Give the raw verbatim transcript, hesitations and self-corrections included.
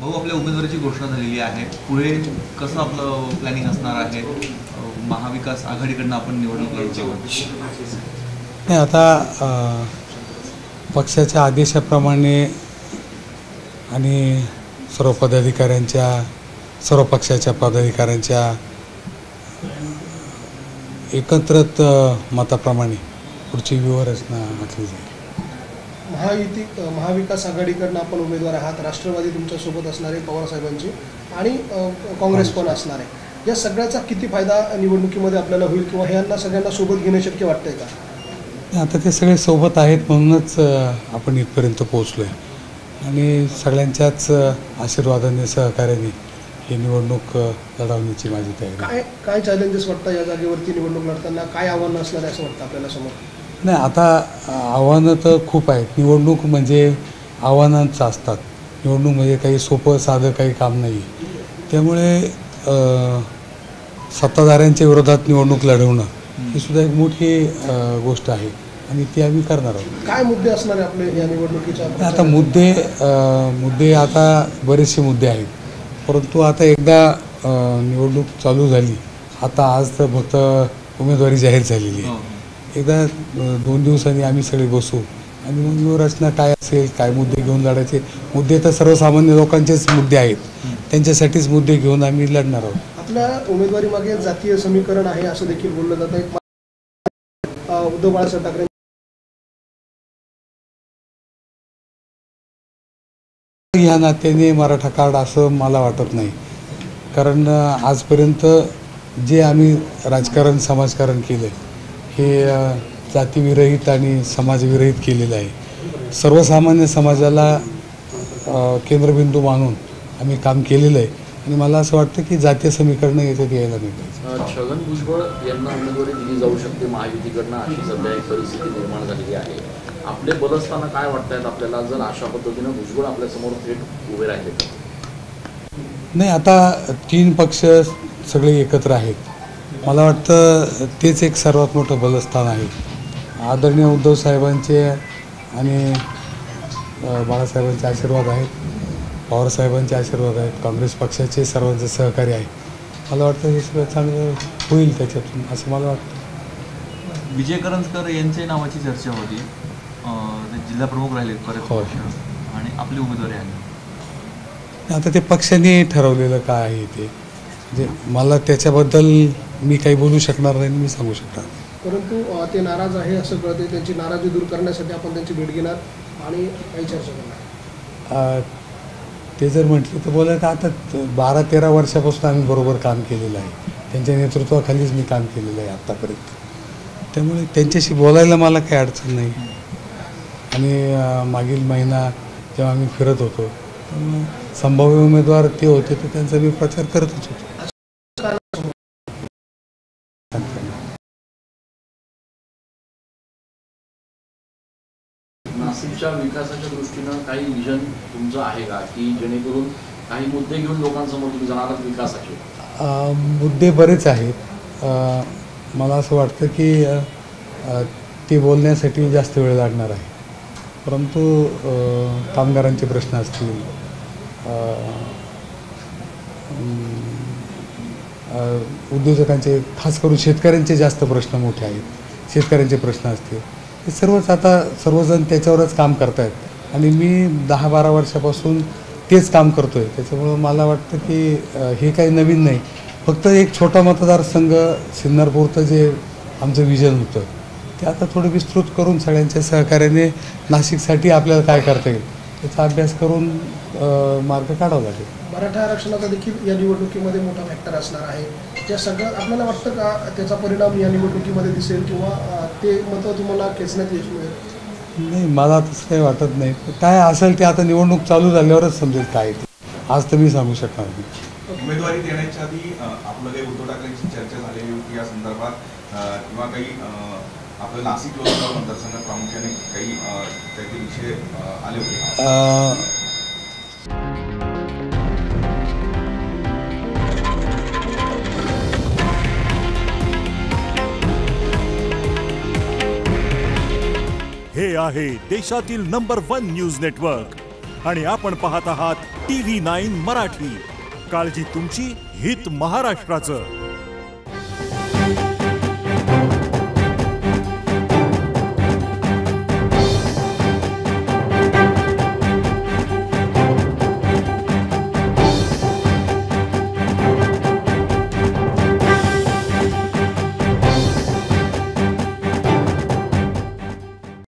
भाऊ, आपल्या उमेदवारीची घोषणा झालेली आहे, पुढे कसं आपलं प्लॅनिंग असणार आहे? महाविकास आघाडीकडनं आपण निवडणूक लढवतो. नाही, आता पक्षाच्या आदेशाप्रमाणे आणि सर्व पदाधिकाऱ्यांच्या सर्व पक्षाच्या पदाधिकाऱ्यांच्या एकत्रित मताप्रमाणे पुढची व्यूहरचना आखली जाईल. महायुती महाविकास आघाडीकडनं आपण उमेदवार आहात, राष्ट्रवादी तुमच्यासोबत असणार आहे पवारसाहेबांची, आणि काँग्रेस पण असणार आहे. या सगळ्याचा किती फायदा निवडणुकीमध्ये आपल्याला होईल किंवा ह्यांना सगळ्यांना सोबत घेणे शक्य वाटतंय का? आता ते सगळे सोबत आहेत म्हणूनच आपण इथपर्यंत पोहोचलो आहे आणि सगळ्यांच्याच आशीर्वादाने सहकार्याने ही निवडणूक लढवण्याची माझी तयारी. काय काय चॅलेंजेस वाटतं या जागेवरती निवडणूक लढताना? काय आव्हानं असणार आहे असं वाटतं आपल्याला समोर? नाही, आता आव्हानं तर खूप आहेत. निवडणूक म्हणजे आव्हानांचं असतात. निवडणूक म्हणजे काही सोपं साधं काही काम नाही. त्यामुळे सत्ताधाऱ्यांच्या विरोधात निवडणूक लढवणं ही सुद्धा एक मोठी गोष्ट आहे आणि ती आम्ही करणार आहोत. काय मुद्दे असणार आहे आपले या निवडणुकीच्या? आता मुद्दे मुद्दे आता बरेचसे मुद्दे आहेत, परंतु आता एकदा निवडणूक चालू झाली, आता आज तर फक्त उमेदवारी जाहीर झालेली आहे. एकदा दोन दिवसांनी आम्ही सगळे बसू आणि मग व्यूहरचना काय असेल, काय मुद्दे घेऊन लढायचे. मुद्दे तर सर्वसामान्य लोकांचेच मुद्दे आहेत, त्यांच्यासाठीच मुद्दे घेऊन आम्ही लढणार आहोत. आपल्या उमेदवारी मागे जातीय समीकरण आहे असं देखील बोललं जातं. उद्धव बाळासाहेब ठाकरे ह्या नात्याने मराठा कार्ड असं मला वाटत नाही, कारण आजपर्यंत जे आम्ही राजकारण समाजकारण केलं हे जातीविरहित आणि समाजविरहित केलेलं आहे. सर्वसामान्य समाजाला केंद्रबिंदू मानून आम्ही काम केलेलं आहे आणि मला असं वाटतं की जातीय समीकरणं याच्यात यायला नाही. छगन भुजबळ यांना उमेदवारी दिली जाऊ शकते महायुतीकडनं, अशी सध्या एक परिस्थिती निर्माण झालेली आहे. आपले बलस्थानं काय वाटत आपल्याला जर अशा पद्धतीनं भुजबळ आपल्यासमोर थेट उभे राहिले? नाही, आता तीन पक्ष सगळे एकत्र आहेत. मला वाटतं तेच एक सर्वात मोठं बलस्थान आहे. आदरणीय उद्धव साहेबांचे आणि बाळासाहेबांचे आशीर्वाद आहेत, पवारसाहेबांचे आशीर्वाद आहेत, काँग्रेस पक्षाचे सर्वांचे सहकार्य आहे. मला वाटतं हे सगळं चांगलं होईल त्याच्यातून, असं मला वाटतं. विजय करंजकर यांच्या नावाची चर्चा होती, जिल्हा प्रमुख राहिले परत आणि आपली उमेदवारी आली. आता ते पक्षाने ठरवलेलं काय आहे ते, म्हणजे मला त्याच्याबद्दल मी काही बोलू शकणार नाही, मी सांगू शकणार. परंतु ते नाराज आहे असं कळते. त्यांची नाराजी दूर करण्यासाठी आपण त्यांची भेट घेणार आणि काही चर्चा करणार. ते जर म्हटले तर बोलायचं, आता बारा तेरा वर्षापासून आम्ही बरोबर काम केलेलं आहे, त्यांच्या नेतृत्वाखालीच मी काम केलेलं आहे आत्तापर्यंत. त्यामुळे त्यांच्याशी बोलायला मला काही अडचण नाही. आणि मागील महिना जेव्हा आम्ही फिरत होतो त्यामुळे संभाव्य उमेदवार ते होते, तर त्यांचा मी प्रचार करतच होतो. नाशिकच्या विकासाच्या दृष्टीनं काही विजन तुमचं आहे का, की जेणेकरून काही मुद्दे घेऊन लोकांसमोर तुम्ही जाणार आहात विकासाचे? मुद्दे बरेच आहेत. मला असं वाटतं की ते बोलण्यासाठी जास्त वेळ लागणार आहे, परंतु कामगारांचे प्रश्न असतील, उद्योजकांचे, खास करून शेतकऱ्यांचे जास्त प्रश्न मोठे आहेत, शेतकऱ्यांचे प्रश्न असतील, हे सर्वच आता सर्वजण त्याच्यावरच काम करत आहेत आणि मी दहा बारा वर्षापासून तेच काम करतो आहे. त्याच्यामुळं मला वाटतं की हे काही नवीन नाही. फक्त एक छोटा मतदारसंघ सिन्नरपूरचं जे आमचं विजन होतं ते आता थोडं विस्तृत करून सगळ्यांच्या सहकार्याने नाशिकसाठी आपल्याला काय करता येईल त्याचा अभ्यास करून मार्ग काढावा लागेल. मराठा आरक्षणाचा देखील या निवडणुकीमध्ये मोठा फॅक्टर असणार आहे. त्या सगळं आपल्याला वाटतं का त्याचा परिणाम या निवडणुकीमध्ये दिसेल किंवा ते मतं तुम्हाला खेचण्यात यश मिळेल? नाही, मला तसं काही वाटत नाही. काय असेल ते आता निवडणूक चालू झाल्यावरच समजेल काय ते. आज तर मी सांगू शकणार नाही. उमेदवारी देण्याच्या आधी आपलं काही उद्धव ठाकरेंची चर्चा झालेली होती या संदर्भात किंवा काही आपलं नाशिक लोकसभा मतदारसंघात प्रामुख्याने काही त्याचे विषय आले होते? हे आहे देशातील नंबर वन न्यूज नेटवर्क आणि आपण पाहत आहात टी व्ही नाईन मराठी. काळजी तुमची, हित महाराष्ट्राचं.